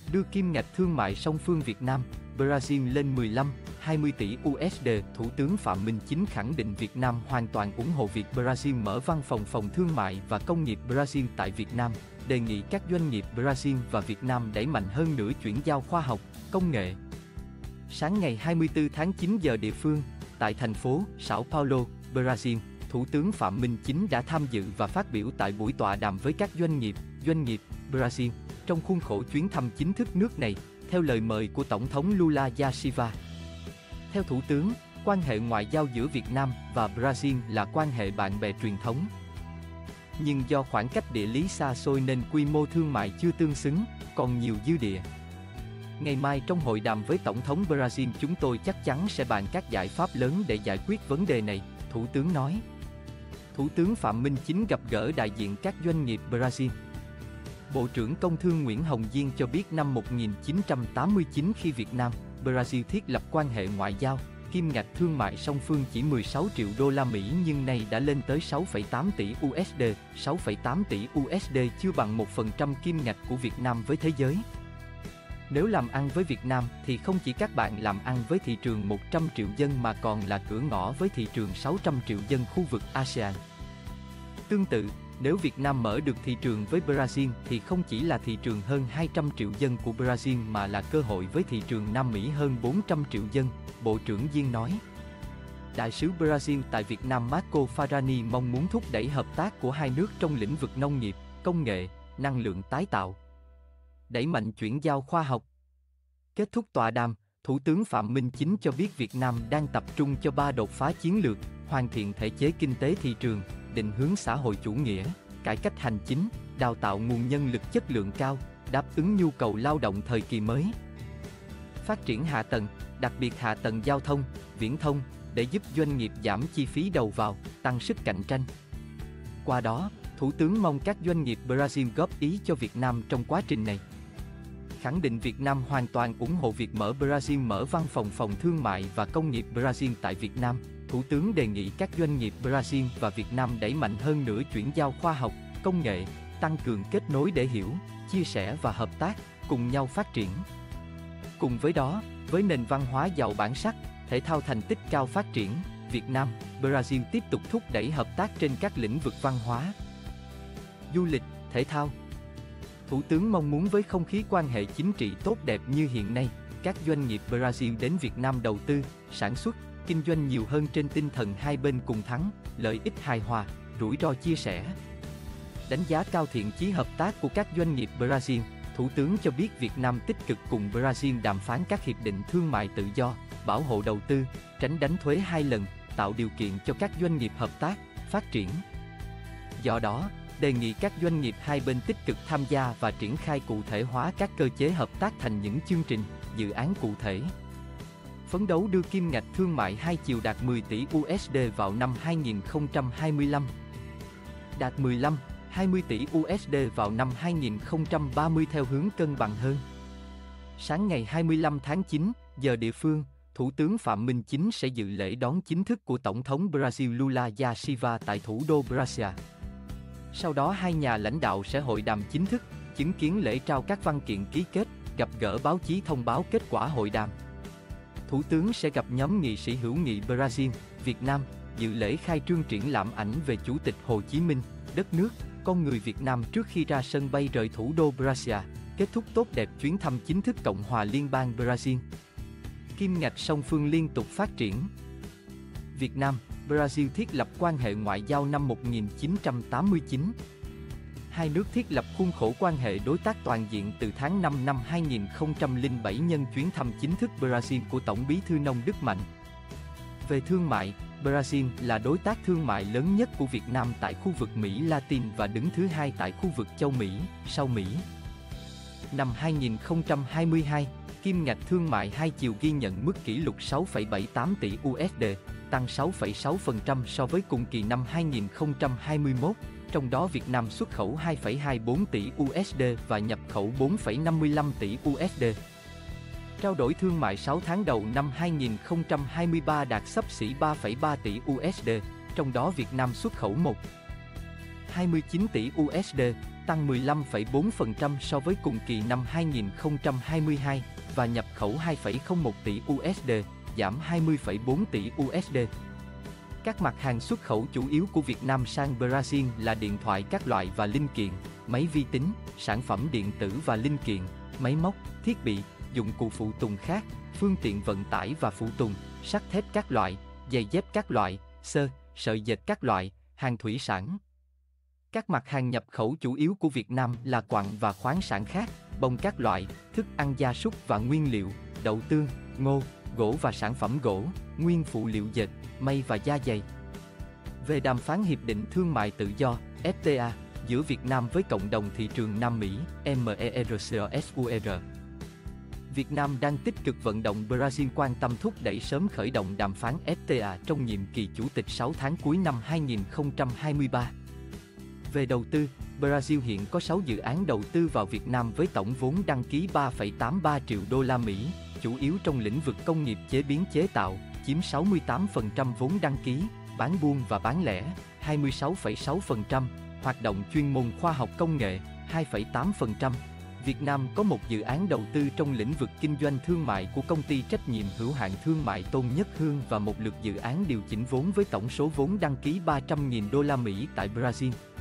đưa kim ngạch thương mại song phương Việt Nam, Brazil lên 15-20 tỷ USD. Thủ tướng Phạm Minh Chính khẳng định Việt Nam hoàn toàn ủng hộ việc Brazil mở văn phòng thương mại và công nghiệp Brazil tại Việt Nam, đề nghị các doanh nghiệp Brazil và Việt Nam đẩy mạnh hơn nữa chuyển giao khoa học, công nghệ. Sáng ngày 24 tháng 9 giờ địa phương, tại thành phố Sao Paulo, Brazil, Thủ tướng Phạm Minh Chính đã tham dự và phát biểu tại buổi tọa đàm với các doanh nghiệp Brazil, trong khuôn khổ chuyến thăm chính thức nước này, theo lời mời của Tổng thống Lula da Silva. Theo Thủ tướng, quan hệ ngoại giao giữa Việt Nam và Brazil là quan hệ bạn bè truyền thống. Nhưng do khoảng cách địa lý xa xôi nên quy mô thương mại chưa tương xứng, còn nhiều dư địa. Ngày mai trong hội đàm với Tổng thống Brazil chúng tôi chắc chắn sẽ bàn các giải pháp lớn để giải quyết vấn đề này, Thủ tướng nói. Thủ tướng Phạm Minh Chính gặp gỡ đại diện các doanh nghiệp Brazil. Bộ trưởng Công Thương Nguyễn Hồng Diên cho biết năm 1989 khi Việt Nam, Brazil thiết lập quan hệ ngoại giao, kim ngạch thương mại song phương chỉ 16 triệu đô la Mỹ nhưng nay đã lên tới 6,8 tỷ USD, 6,8 tỷ USD chưa bằng 1% kim ngạch của Việt Nam với thế giới. Nếu làm ăn với Việt Nam thì không chỉ các bạn làm ăn với thị trường 100 triệu dân mà còn là cửa ngõ với thị trường 600 triệu dân khu vực ASEAN. Tương tự, nếu Việt Nam mở được thị trường với Brazil thì không chỉ là thị trường hơn 200 triệu dân của Brazil mà là cơ hội với thị trường Nam Mỹ hơn 400 triệu dân, Bộ trưởng Diên nói. Đại sứ Brazil tại Việt Nam Marco Farani mong muốn thúc đẩy hợp tác của hai nước trong lĩnh vực nông nghiệp, công nghệ, năng lượng tái tạo, đẩy mạnh chuyển giao khoa học. Kết thúc tọa đàm, Thủ tướng Phạm Minh Chính cho biết Việt Nam đang tập trung cho 3 đột phá chiến lược, hoàn thiện thể chế kinh tế thị trường, định hướng xã hội chủ nghĩa, cải cách hành chính, đào tạo nguồn nhân lực chất lượng cao, đáp ứng nhu cầu lao động thời kỳ mới. Phát triển hạ tầng, đặc biệt hạ tầng giao thông, viễn thông, để giúp doanh nghiệp giảm chi phí đầu vào, tăng sức cạnh tranh. Qua đó, Thủ tướng mong các doanh nghiệp Brazil góp ý cho Việt Nam trong quá trình này. Khẳng định Việt Nam hoàn toàn ủng hộ việc Brazil mở văn phòng thương mại và công nghiệp Brazil tại Việt Nam, Thủ tướng đề nghị các doanh nghiệp Brazil và Việt Nam đẩy mạnh hơn nữa chuyển giao khoa học, công nghệ, tăng cường kết nối để hiểu, chia sẻ và hợp tác, cùng nhau phát triển. Cùng với đó, với nền văn hóa giàu bản sắc, thể thao thành tích cao phát triển, Việt Nam, Brazil tiếp tục thúc đẩy hợp tác trên các lĩnh vực văn hóa, du lịch, thể thao. Thủ tướng mong muốn với không khí quan hệ chính trị tốt đẹp như hiện nay, các doanh nghiệp Brazil đến Việt Nam đầu tư, sản xuất, kinh doanh nhiều hơn trên tinh thần hai bên cùng thắng, lợi ích hài hòa, rủi ro chia sẻ. Đánh giá cao thiện chí hợp tác của các doanh nghiệp Brazil, Thủ tướng cho biết Việt Nam tích cực cùng Brazil đàm phán các hiệp định thương mại tự do, bảo hộ đầu tư, tránh đánh thuế 2 lần, tạo điều kiện cho các doanh nghiệp hợp tác, phát triển. Do đó, đề nghị các doanh nghiệp hai bên tích cực tham gia và triển khai cụ thể hóa các cơ chế hợp tác thành những chương trình, dự án cụ thể. Phấn đấu đưa kim ngạch thương mại hai chiều đạt 10 tỷ USD vào năm 2025. Đạt 15-20 tỷ USD vào năm 2030 theo hướng cân bằng hơn. Sáng ngày 25 tháng 9, giờ địa phương, Thủ tướng Phạm Minh Chính sẽ dự lễ đón chính thức của Tổng thống Brazil Lula da Silva tại thủ đô Brasília. Sau đó hai nhà lãnh đạo sẽ hội đàm chính thức, chứng kiến lễ trao các văn kiện ký kết, gặp gỡ báo chí thông báo kết quả hội đàm. Thủ tướng sẽ gặp nhóm nghị sĩ hữu nghị Brazil, Việt Nam, dự lễ khai trương triển lãm ảnh về Chủ tịch Hồ Chí Minh, đất nước, con người Việt Nam trước khi ra sân bay rời thủ đô Brasília, kết thúc tốt đẹp chuyến thăm chính thức Cộng hòa Liên bang Brazil. Kim ngạch song phương liên tục phát triển. Việt Nam, Brazil thiết lập quan hệ ngoại giao năm 1989. Hai nước thiết lập khuôn khổ quan hệ đối tác toàn diện từ tháng 5 năm 2007 nhân chuyến thăm chính thức Brazil của Tổng bí thư Nông Đức Mạnh. Về thương mại, Brazil là đối tác thương mại lớn nhất của Việt Nam tại khu vực Mỹ Latin và đứng thứ hai tại khu vực châu Mỹ, sau Mỹ. Năm 2022, kim ngạch thương mại hai chiều ghi nhận mức kỷ lục 6,78 tỷ USD, tăng 6,6% so với cùng kỳ năm 2021, trong đó Việt Nam xuất khẩu 2,24 tỷ USD và nhập khẩu 4,55 tỷ USD. Trao đổi thương mại 6 tháng đầu năm 2023 đạt xấp xỉ 3,3 tỷ USD, trong đó Việt Nam xuất khẩu 1,29 tỷ USD, tăng 15,4% so với cùng kỳ năm 2022 và nhập khẩu 2,01 tỷ USD, giảm 20,4 tỷ USD. Các mặt hàng xuất khẩu chủ yếu của Việt Nam sang Brazil là điện thoại các loại và linh kiện, máy vi tính, sản phẩm điện tử và linh kiện, máy móc, thiết bị, dụng cụ phụ tùng khác, phương tiện vận tải và phụ tùng, sắt thép các loại, giày dép các loại, sợi dệt các loại, hàng thủy sản. Các mặt hàng nhập khẩu chủ yếu của Việt Nam là quặng và khoáng sản khác, bông các loại, thức ăn gia súc và nguyên liệu, đậu tương, ngô, gỗ và sản phẩm gỗ, nguyên phụ liệu dệt, may và da giày. Về đàm phán Hiệp định Thương mại Tự do, FTA, giữa Việt Nam với Cộng đồng Thị trường Nam Mỹ, MERCOSUR. Việt Nam đang tích cực vận động Brazil quan tâm thúc đẩy sớm khởi động đàm phán FTA trong nhiệm kỳ chủ tịch 6 tháng cuối năm 2023. Về đầu tư, Brazil hiện có 6 dự án đầu tư vào Việt Nam với tổng vốn đăng ký 3,83 triệu đô la Mỹ, chủ yếu trong lĩnh vực công nghiệp chế biến chế tạo, chiếm 68% vốn đăng ký, bán buôn và bán lẻ, 26,6%, hoạt động chuyên môn khoa học công nghệ, 2,8%. Việt Nam có một dự án đầu tư trong lĩnh vực kinh doanh thương mại của công ty trách nhiệm hữu hạn thương mại Tôn Nhất Hương và một lượt dự án điều chỉnh vốn với tổng số vốn đăng ký 300.000 đô la Mỹ tại Brazil.